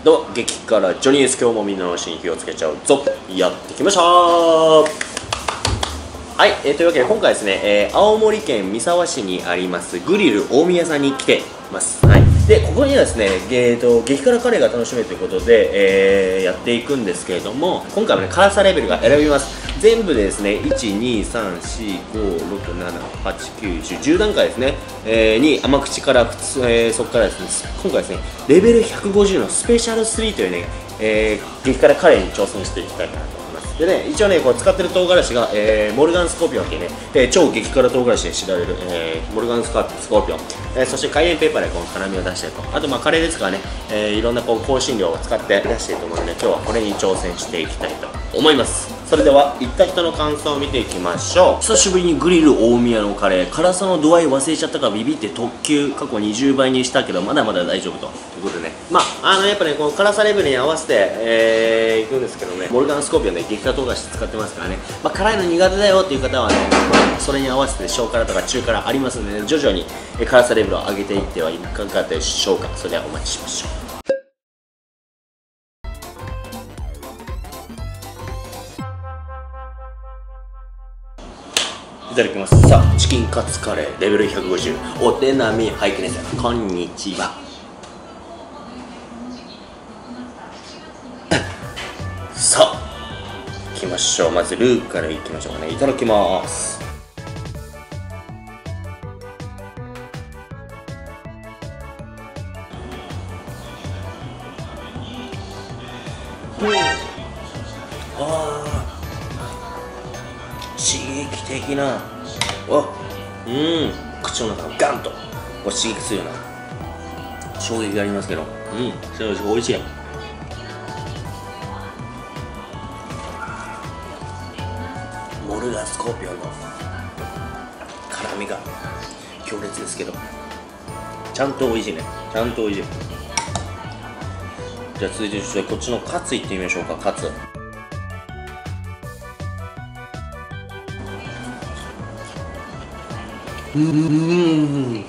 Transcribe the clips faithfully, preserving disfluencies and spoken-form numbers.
どうも激辛ジョニーです。今日もみんなの足に火をつけちゃうぞ。やってきましたー。はい、えー、というわけで今回ですね、えー、青森県三沢市にありますグリル大宮さんに来ています。はい、でここにはですね、えー、と激辛カレーが楽しめるということで、えー、やっていくんですけれども、今回はね辛さレベルが選びます。全部でですねいち、に、さん、よん、ご、ろく、なな、はち、きゅう、じゅう、じゅう段階ですね、えー、に甘口から普通、えー、そこからですね今回ですねレベルひゃくごじゅうのスペシャルスリーというね、えー、激辛カレーに挑戦していきたいかなと。でね、一応ね、こう使ってる唐辛子が、えー、モルガンスコーピオンっていうね、えー、超激辛唐辛子で知られる、えー、モルガンスコーピオン、えー、そしてカイエンペーパーでこの辛みを出していると、あとまあカレーですからね、えー、いろんなこう香辛料を使って出していると思うので、今日はこれに挑戦していきたいと思います。それでは行った人の感想を見ていきましょう。久しぶりにグリル大宮のカレー、辛さの度合い忘れちゃったからビビって特級過去にじゅうばいにしたけどまだまだ大丈夫ということでね、まああのやっぱねこの辛さレベルに合わせて、えー、いくんですけどね、モルガンスコーピオンで激辛唐辛子使ってますからね、まあ、辛いの苦手だよっていう方はね、まあ、それに合わせて小辛とか中辛ありますので、ね、徐々に辛さレベルを上げていってはいかがでしょうか。それではお待ちしましょう。いただきます。さあチキンカツカレーレベルひゃくごじゅう、お手並み拝見です。こんにちは。さあいきましょう。まずルーからいきましょうかね。いただきます。うん、あ刺激的な、あ、うん、口の中をガンとこう刺激するような衝撃がありますけど、うん、それおいしい。モルガンスコーピオンの辛みが強烈ですけど、ちゃんとおいしいね。ちゃんとおいしい。じゃあ続いてちょっとこっちのカツいってみましょうか。カツ、うんうんうん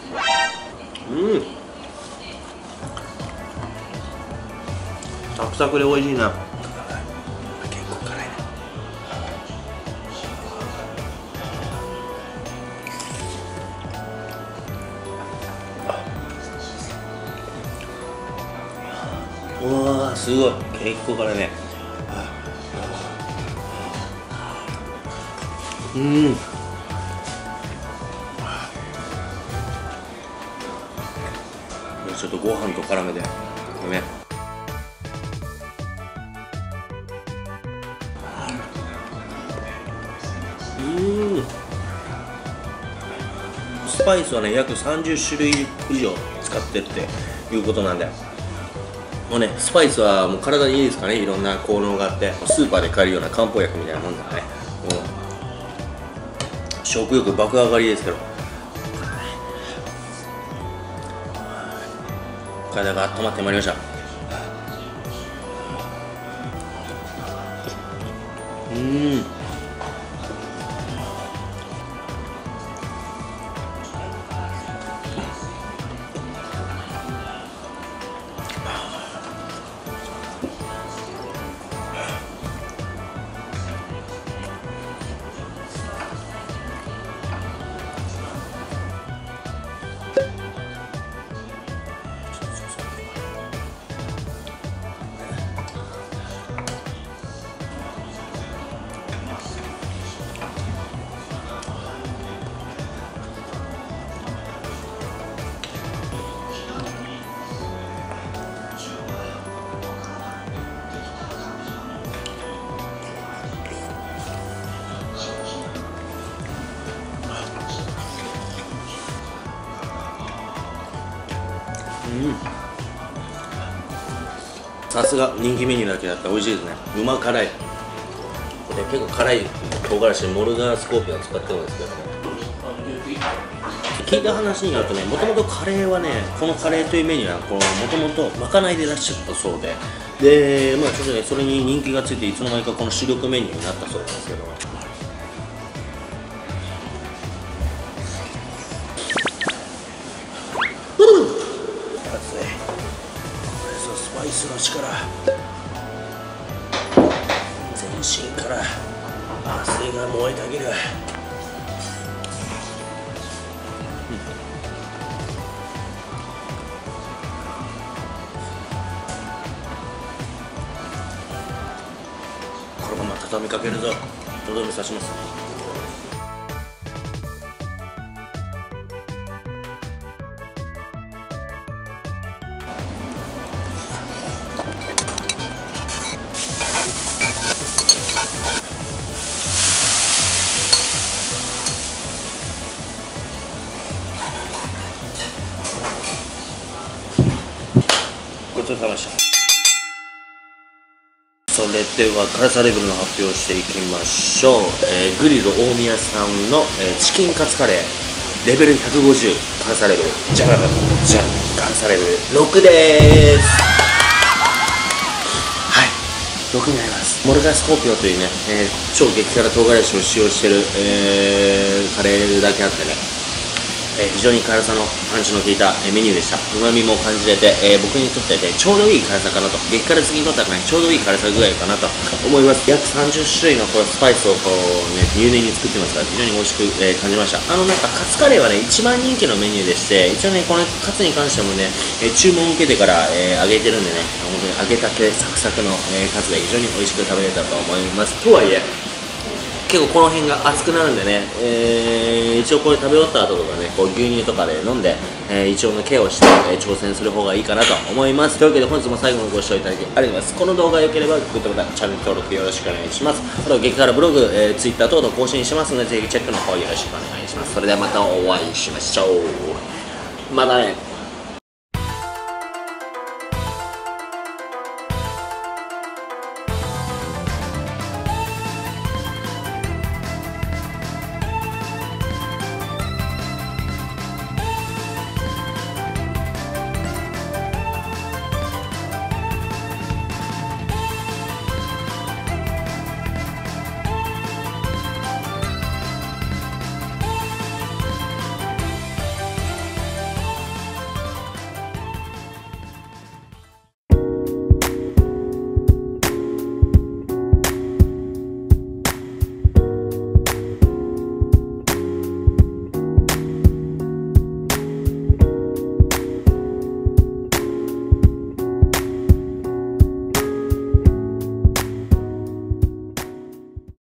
サクサクでおいしいな。結構辛いね。うわーすごい、結構辛いね。うん、ちょっとご飯と絡めてごめん。うん、スパイスはね約さんじゅっしゅるい以上使ってっていうことなんで、もうねスパイスはもう体にいいですからね。いろんな効能があって、スーパーで買えるような漢方薬みたいなもんだからね、もう食欲爆上がりですけど、体が温まってまいりました。うん、さすが人気メニューだけだったら美味しいですね。うま辛い。これ結構辛い唐辛子モルガンスコーピオン使ってるんですけどね、聞いた話によるとね、もともとカレーはね、このカレーというメニューはもともとまかないで出しちゃったそうで、でまあちょっとねそれに人気がついていつの間にかこの主力メニューになったそうなんですけど、 スの力、全身から汗が燃えたぎる。このまま畳みかけるぞ。とどめ刺します。ごちそうさまでした。それでは辛さレベルの発表をしていきましょう。えー、グリル大宮さんの、えー、チキンカツカレーレベルひゃくごじゅう、辛さレベルじゃんじゃん辛さレベルろくでーす。はい、ろくになります。モルガスコーピオというね、えー、超激辛唐辛子を使用している、えー、カレーだけあってね、えー、非常に辛さのパンチの効いた、えー、メニューでした。うまみも感じれて、えー、僕にとって、ね、ちょうどいい辛さかなと、激辛好きにとっては、ね、ちょうどいい辛さ具合かなと思います。約さんじゅっしゅるいのこのスパイスをこう、ね、入念に作ってますから非常に美味しく、えー、感じました。あのなんかカツカレーはね一番人気のメニューでして、一応ねこのカツに関してもね、えー、注文を受けてから、えー、揚げてるんでね、本当に揚げたてサクサクの、えー、カツが非常に美味しく食べれたと思います。とはいえ結構この辺が熱くなるんでね、えー、一応これ食べ終わった後とかね、こう牛乳とかで飲んで、えー、一応のケアをして、えー、挑戦する方がいいかなと思います。というわけで本日も最後までご視聴いただきありがとうございます。この動画が良ければグッドボタン、チャンネル登録よろしくお願いします。あと激辛ブログ、えー、Twitter 等々更新してますので、ぜひチェックの方よろしくお願いします。それではまたお会いしましょう。またね。